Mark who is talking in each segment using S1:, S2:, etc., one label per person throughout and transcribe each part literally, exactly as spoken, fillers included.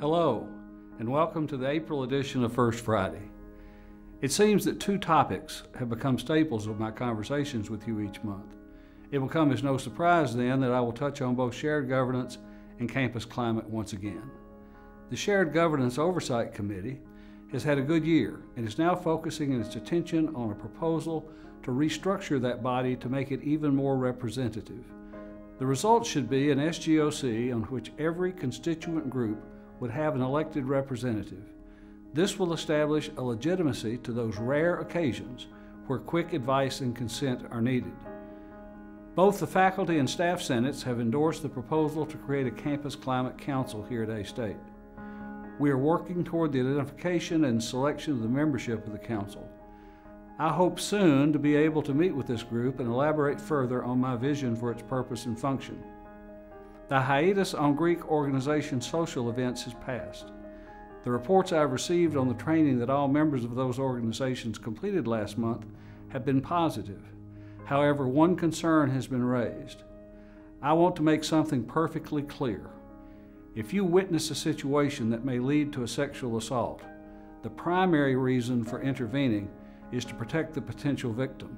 S1: Hello, and welcome to the April edition of First Friday. It seems that two topics have become staples of my conversations with you each month. It will come as no surprise then that I will touch on both shared governance and campus climate once again. The Shared Governance Oversight Committee has had a good year and is now focusing its attention on a proposal to restructure that body to make it even more representative. The result should be an S G O C on which every constituent group would have an elected representative. This will establish a legitimacy to those rare occasions where quick advice and consent are needed. Both the faculty and staff senates have endorsed the proposal to create a campus climate council here at A-State. We are working toward the identification and selection of the membership of the council. I hope soon to be able to meet with this group and elaborate further on my vision for its purpose and function. The hiatus on Greek organization social events has passed. The reports I've received on the training that all members of those organizations completed last month have been positive. However, one concern has been raised. I want to make something perfectly clear. If you witness a situation that may lead to a sexual assault, the primary reason for intervening is to protect the potential victim.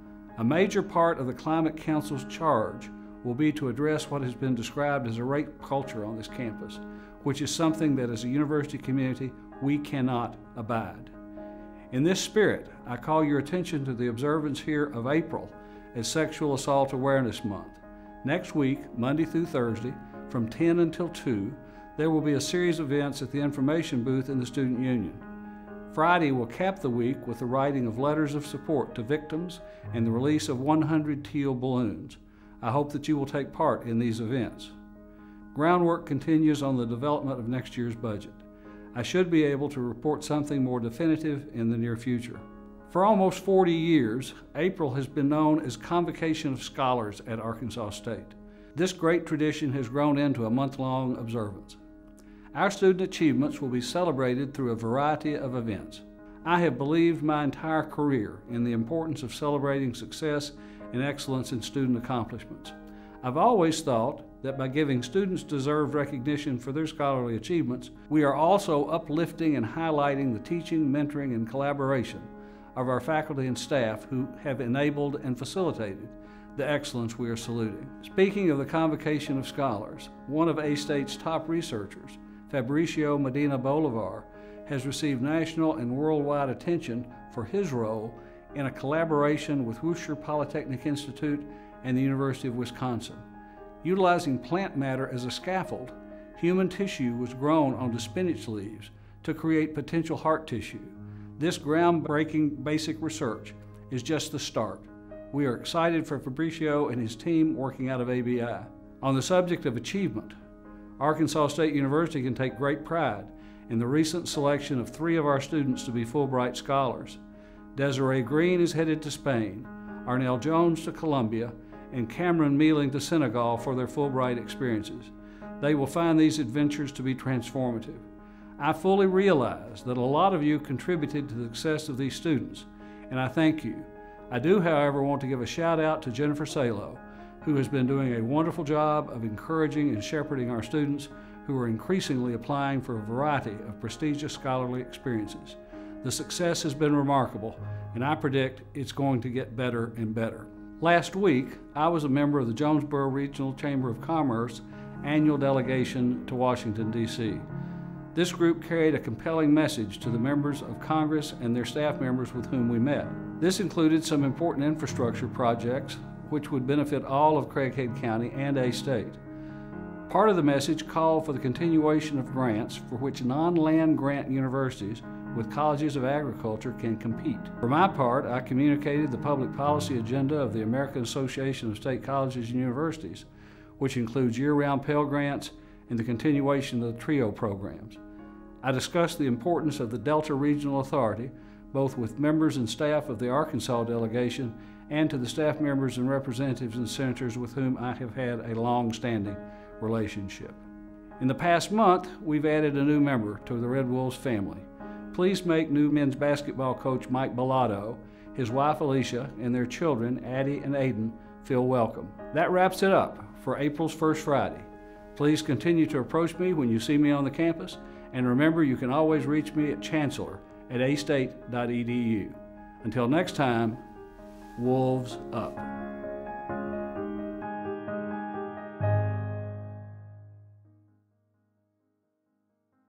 S1: A major part of the Climate Council's charge will be to address what has been described as a rape culture on this campus, which is something that as a university community we cannot abide. In this spirit, I call your attention to the observance here of April as Sexual Assault Awareness Month. Next week, Monday through Thursday, from ten until two, there will be a series of events at the information booth in the Student Union. Friday will cap the week with the writing of letters of support to victims and the release of one hundred teal balloons. I hope that you will take part in these events. Groundwork continues on the development of next year's budget. I should be able to report something more definitive in the near future. For almost forty years, April has been known as Convocation of Scholars at Arkansas State. This great tradition has grown into a month-long observance. Our student achievements will be celebrated through a variety of events. I have believed my entire career in the importance of celebrating success and excellence in student accomplishments. I've always thought that by giving students deserved recognition for their scholarly achievements, we are also uplifting and highlighting the teaching, mentoring, and collaboration of our faculty and staff who have enabled and facilitated the excellence we are saluting. Speaking of the Convocation of Scholars, one of A-State's top researchers, Fabricio Medina Bolivar, has received national and worldwide attention for his role in a collaboration with Worcester Polytechnic Institute and the University of Wisconsin. Utilizing plant matter as a scaffold, human tissue was grown onto spinach leaves to create potential heart tissue. This groundbreaking basic research is just the start. We are excited for Fabricio and his team working out of A B I. On the subject of achievement, Arkansas State University can take great pride in the recent selection of three of our students to be Fulbright Scholars. Desiree Green is headed to Spain, Arnell Jones to Columbia, and Cameron Mealing to Senegal for their Fulbright experiences. They will find these adventures to be transformative. I fully realize that a lot of you contributed to the success of these students, and I thank you. I do, however, want to give a shout out to Jennifer Salo, who has been doing a wonderful job of encouraging and shepherding our students who are increasingly applying for a variety of prestigious scholarly experiences. The success has been remarkable, and I predict it's going to get better and better. Last week, I was a member of the Jonesboro Regional Chamber of Commerce annual delegation to Washington, D C This group carried a compelling message to the members of Congress and their staff members with whom we met. This included some important infrastructure projects which would benefit all of Craighead County and A-State. Part of the message called for the continuation of grants for which non-land grant universities with colleges of agriculture can compete. For my part, I communicated the public policy agenda of the American Association of State Colleges and Universities, which includes year-round Pell Grants and the continuation of the TRIO programs. I discussed the importance of the Delta Regional Authority, both with members and staff of the Arkansas delegation and to the staff members and representatives and senators with whom I have had a long-standing relationship. In the past month, we've added a new member to the Red Wolves family. Please make new men's basketball coach Mike Bellotto, his wife Alicia, and their children Addie and Aiden feel welcome. That wraps it up for April's First Friday. Please continue to approach me when you see me on the campus, and remember you can always reach me at chancellor at a state dot e d u. Until next time, wolves up.